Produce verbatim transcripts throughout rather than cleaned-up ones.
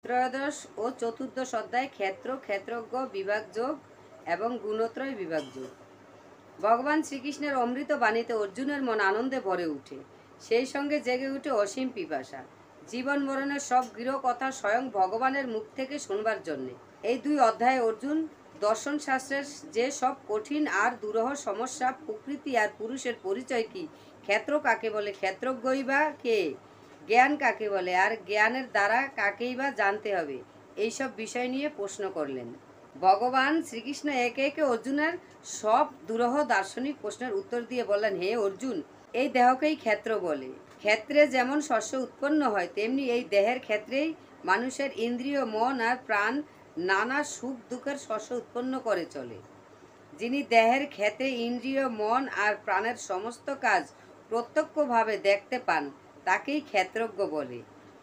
ত্রয়োদশ ও চতুর্দশ অধ্যায় ক্ষেত্র, ক্ষেত্রজ্ঞ, বিভাগযোগ এবং গুণত্রয় বিভাগযোগ। ভগবান শ্রীকৃষ্ণের অমৃত বাণীতে অর্জুনের মন আনন্দে ভরে উঠে, সেই সঙ্গে জেগে উঠে অসীম পিপাসা, জীবন মরণের সব গৃহ কথা স্বয়ং ভগবানের মুখ থেকে শুনবার জন্যে। এই দুই অধ্যায়ে অর্জুন দর্শন শাস্ত্রের যে সব কঠিন আর দুরূহ সমস্যা, প্রকৃতি আর পুরুষের পরিচয় কি, ক্ষেত্র কাকে বলে, ক্ষেত্রজ্ঞই বা কে, জ্ঞান কাকে বলে, আর জ্ঞানের দ্বারা কাকেই বা জানতে হবে, এইসব বিষয় নিয়ে প্রশ্ন করলেন। ভগবান শ্রীকৃষ্ণ একে একে অর্জুনের সব দুরূহ দার্শনিক প্রশ্নের উত্তর দিয়ে বললেন, হে অর্জুন, এই দেহকেই ক্ষেত্র বলে। ক্ষেত্রে যেমন শস্য উৎপন্ন হয়, তেমনি এই দেহের ক্ষেত্রেই মানুষের ইন্দ্রিয়, মন আর প্রাণ নানা সুখ দুঃখের শস্য উৎপন্ন করে চলে। যিনি দেহের ক্ষেত্রে ইন্দ্রিয়, মন আর প্রাণের সমস্ত কাজ প্রত্যক্ষভাবে দেখতে পান, তাকেই ক্ষেত্রজ্ঞ বলে।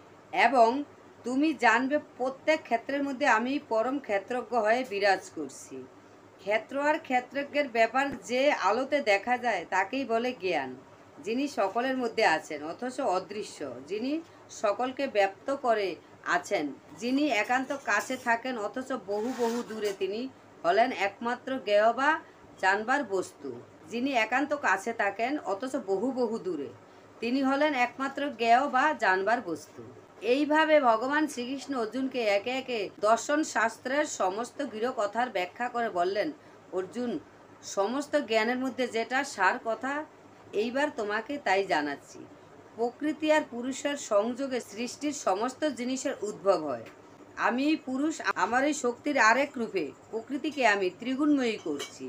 এবং তুমি জানবে, প্রত্যেক ক্ষেত্রের মধ্যে আমি পরম ক্ষেত্রজ্ঞ হয়ে বিরাজ করছি। ক্ষেত্র আর ক্ষেত্রজ্ঞের ব্যাপার যে আলোতে দেখা যায়, তাকেই বলে জ্ঞান। যিনি সকলের মধ্যে আছেন অথচ অদৃশ্য, যিনি সকলকে ব্যপ্ত করে আছেন, যিনি একান্ত কাছে থাকেন অথচ বহু বহু দূরে, তিনি হলেন একমাত্র জ্ঞেয় বা জানবার বস্তু। যিনি একান্ত কাছে থাকেন অথচ বহু বহু দূরে, তিনি হলেন একমাত্র জ্ঞেয় বা জানবার বস্তু। এইভাবে ভগবান শ্রীকৃষ্ণ অর্জুনকে একে একে দর্শন শাস্ত্রের সমস্ত গৃহ কথার ব্যাখ্যা করে বললেন, অর্জুন, সমস্ত জ্ঞানের মধ্যে যেটা সার কথা, এইবার তোমাকে তাই জানাচ্ছি। প্রকৃতি আর পুরুষের সংযোগে সৃষ্টির সমস্ত জিনিসের উদ্ভব হয়। আমি পুরুষ, আমার এই শক্তির আরেক রূপে প্রকৃতিকে আমি ত্রিগুণময়ী করছি।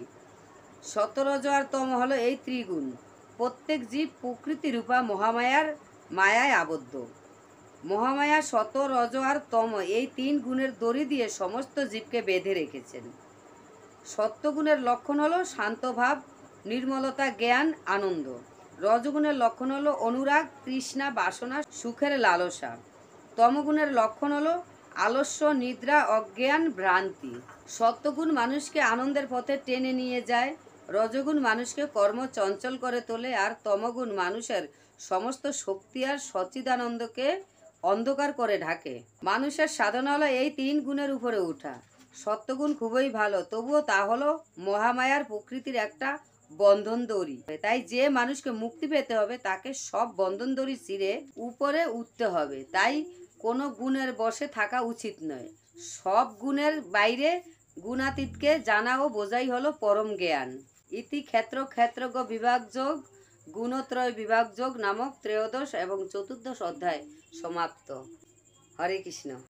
সত, রজ আর তম হলো এই ত্রিগুণ। প্রত্যেক জীব প্রকৃতি রূপা মহামায়ার মায়ায় আবদ্ধ। মহামায়া সত, রজ আর তম এই তিন গুণের দড়ি দিয়ে সমস্ত জীবকে বেঁধে রেখেছেন। সত্যগুণের লক্ষণ হলো শান্তভাব, নির্মলতা, জ্ঞান, আনন্দ। রজগুণের লক্ষণ হলো অনুরাগ, তৃষ্ণা, বাসনা, সুখের লালসা। তমগুণের লক্ষণ হলো আলস্য, নিদ্রা, অজ্ঞান, ভ্রান্তি। সত্যগুণ মানুষকে আনন্দের পথে টেনে নিয়ে যায়, রজগুণ মানুষকে কর্ম চঞ্চল করে তোলে, আর তমগুণ মানুষের সমস্ত শক্তি আর সচ্চিদানন্দকে অন্ধকার করে ঢাকে। মানুষের সাধনা হলো এই তিন গুণের উপরে ওঠা। সত্যগুণ খুবই ভালো, তবুও তা হলো মহামায়ার প্রকৃতির একটা বন্ধন দড়ি। তাই যে মানুষকে মুক্তি পেতে হবে, তাকে সব বন্ধন দড়ি ছিঁড়ে উপরে উঠতে হবে। তাই কোনো গুণের বশে থাকা উচিত নয়। সব গুণের বাইরে গুণাতীতকে জানা ও বোঝাই হলো পরম জ্ঞান। ইতি ক্ষেত্র, ক্ষেত্রজ্ঞ, বিভাগযোগ, গুণত্রয় বিভাগযোগ নামক ত্রয়োদশ এবং চতুর্দশ অধ্যায় সমাপ্ত। হরে কৃষ্ণ।